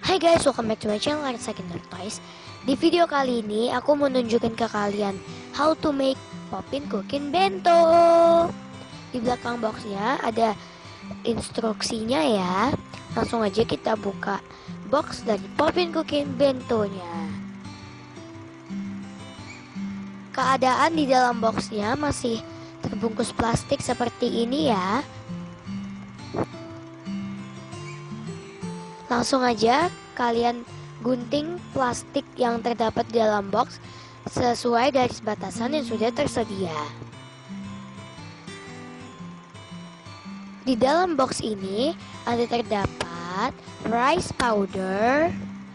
Hai guys, welcome back to my channel Artsa Kinder Toys. Di video kali ini aku mau nunjukin ke kalian how to make Poppin Cooking Bento. Di belakang boxnya ada instruksinya ya. Langsung aja kita buka box dari Poppin Cooking Bentonya. Keadaan di dalam boxnya masih terbungkus plastik seperti ini ya. Langsung aja kalian gunting plastik yang terdapat di dalam box sesuai garis batasan yang sudah tersedia. Di dalam box ini ada terdapat rice powder,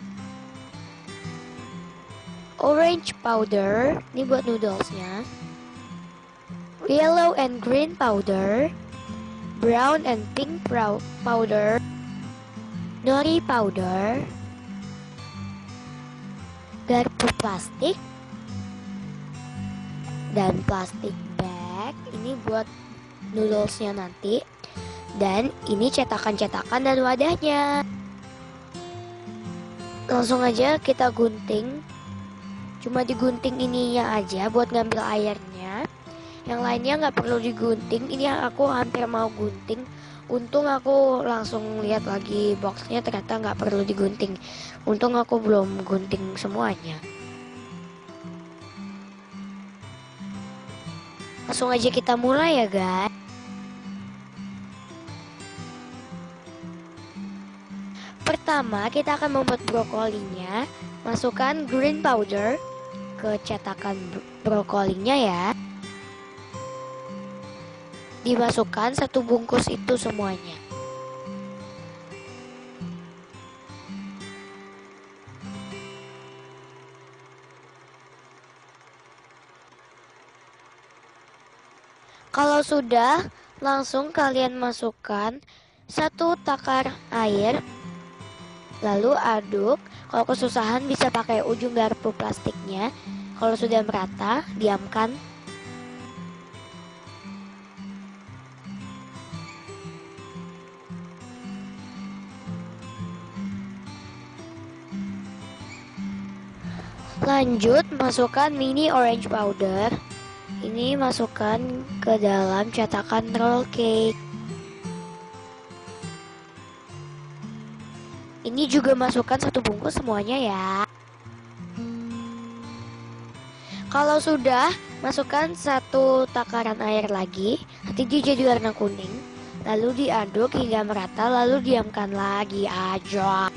orange powder, ini buat noodlesnya, yellow and green powder, brown and pink powder, nori powder, garpu plastik, dan plastik bag. Ini buat noodlesnya nanti. Dan ini cetakan-cetakan dan wadahnya. Langsung aja kita gunting. Cuma digunting ininya aja buat ngambil airnya. Yang lainnya nggak perlu digunting. Ini yang aku hampir mau gunting. Untung aku langsung lihat lagi boxnya, ternyata nggak perlu digunting. Untung aku belum gunting semuanya. Langsung aja kita mulai ya guys. Pertama kita akan membuat brokolinya. Masukkan green powder ke cetakan brokolinya ya. Dimasukkan satu bungkus itu semuanya. Kalau sudah, langsung kalian masukkan satu takar air. Lalu aduk. Kalau kesusahan bisa pakai ujung garpu plastiknya. Kalau sudah merata, diamkan. Lanjut masukkan mini orange powder. Ini masukkan ke dalam cetakan roll cake. Ini juga masukkan satu bungkus semuanya ya. Kalau sudah, masukkan satu takaran air lagi. Nanti dia jadi warna kuning. Lalu diaduk hingga merata, lalu diamkan lagi aja.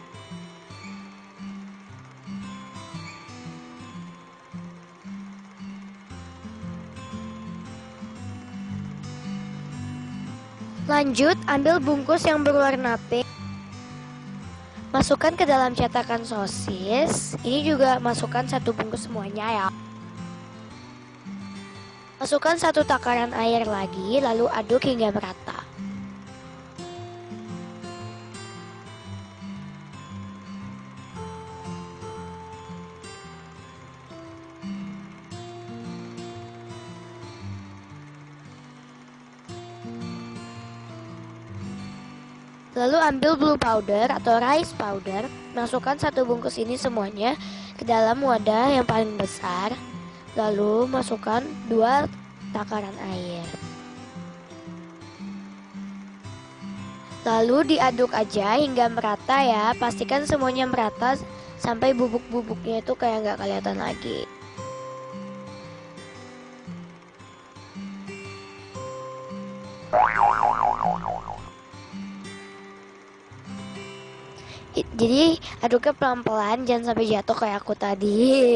Lanjut, ambil bungkus yang berwarna pink. Masukkan ke dalam cetakan sosis. Ini juga masukkan satu bungkus semuanya ya. Masukkan satu takaran air lagi, lalu aduk hingga merata. Lalu ambil blue powder atau rice powder, masukkan satu bungkus ini semuanya ke dalam wadah yang paling besar. Lalu masukkan 2 takaran air. Lalu diaduk aja hingga merata ya. Pastikan semuanya merata sampai bubuk-bubuknya itu kayak nggak kelihatan lagi. Jadi aduknya pelan-pelan, jangan sampai jatuh kayak aku tadi.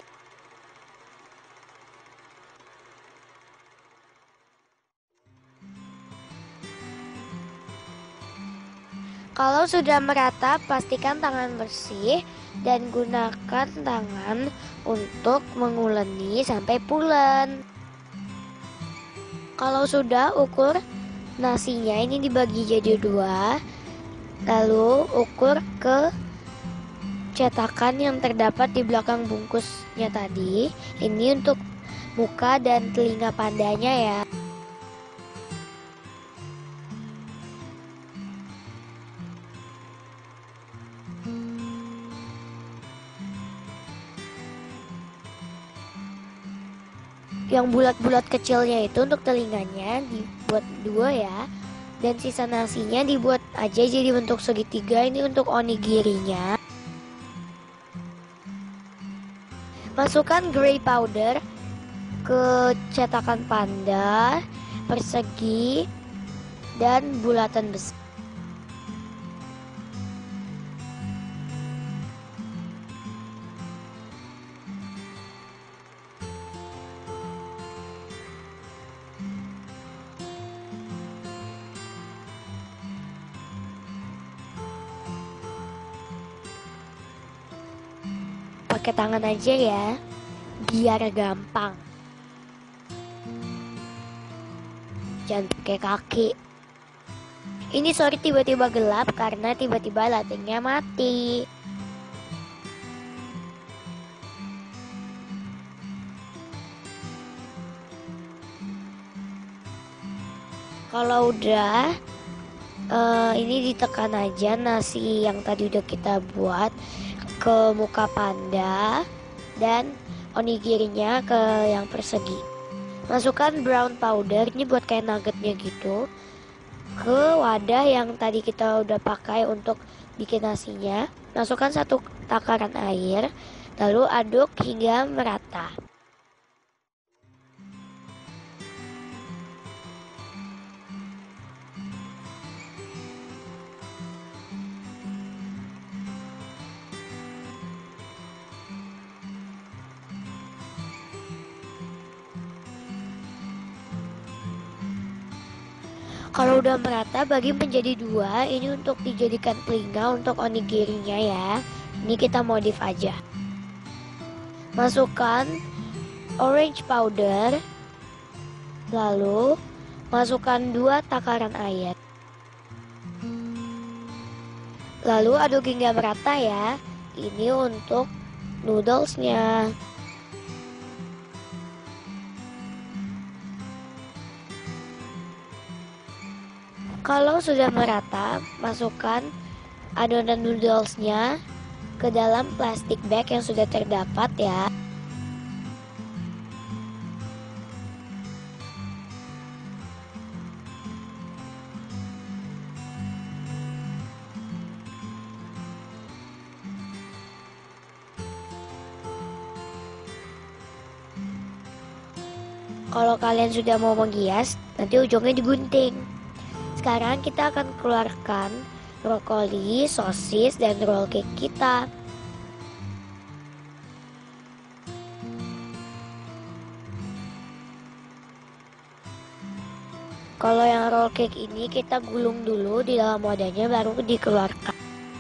Kalau sudah merata, pastikan tangan bersih dan gunakan tangan untuk menguleni sampai pulen. Kalau sudah, ukur nasinya ini dibagi jadi 2. Lalu ukur ke cetakan yang terdapat di belakang bungkusnya tadi. Ini untuk muka dan telinga pandanya ya. yang bulat-bulat kecilnya itu untuk telinganya dibuat dua ya. Dan sisa nasinya dibuat aja jadi bentuk segitiga. Ini untuk onigirinya. Masukkan gray powder ke cetakan panda, persegi, dan bulatan besar. Pakai tangan aja ya, biar gampang. Jangan pakai kaki. Ini sorry tiba-tiba gelap karena tiba-tiba lightingnya mati. Kalau udah, ini ditekan aja nasi yang tadi udah kita buat ke muka panda dan onigirinya ke yang persegi. Masukkan brown powder, ini buat kayak nuggetnya gitu, ke wadah yang tadi kita udah pakai untuk bikin nasinya. Masukkan 1 takaran air, lalu aduk hingga merata. Kalau udah merata, bagi menjadi 2. Ini untuk dijadikan telinga untuk onigirinya ya. Ini kita modif aja. Masukkan orange powder, lalu masukkan 2 takaran air. Lalu aduk hingga merata ya. Ini untuk noodlesnya. Kalau sudah merata, masukkan adonan noodlesnya ke dalam plastik bag yang sudah terdapat ya. Kalau kalian sudah mau menghias, nanti ujungnya digunting. Sekarang kita akan keluarkan brokoli, sosis, dan roll cake kita. Kalau yang roll cake ini kita gulung dulu di dalam wadahnya baru dikeluarkan.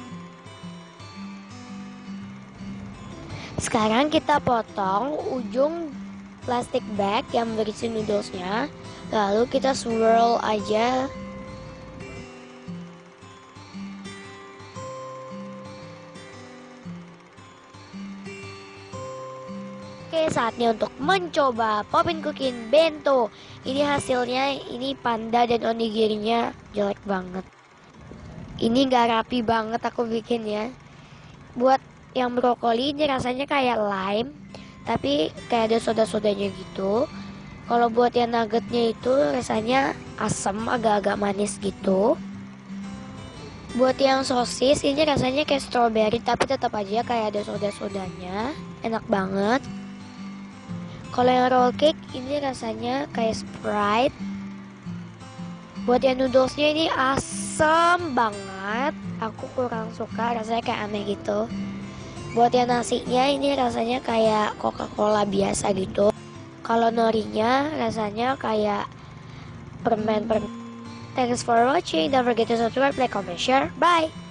Sekarang kita potong ujung plastik bag yang berisi noodlesnya, lalu kita swirl aja. Oke, saatnya untuk mencoba Poppin Cooking Bento. Ini hasilnya, ini panda dan onigirinya jelek banget. Ini gak rapi banget aku bikin ya. Buat yang brokoli ini rasanya kayak lime, tapi kayak ada soda-sodanya gitu. Kalau buat yang nuggetnya itu rasanya asam, agak-agak manis gitu. Buat yang sosis ini rasanya kayak strawberry, tapi tetap aja kayak ada soda-sodanya. Enak banget. Kalau yang roll cake ini rasanya kayak Sprite. Buat yang noodlesnya ini asam banget. Aku kurang suka, rasanya kayak aneh gitu. Buat yang nasinya ini rasanya kayak Coca-Cola biasa gitu. Kalau norinya rasanya kayak permen. Thanks for watching. Don't forget to subscribe, like, comment, share. Bye!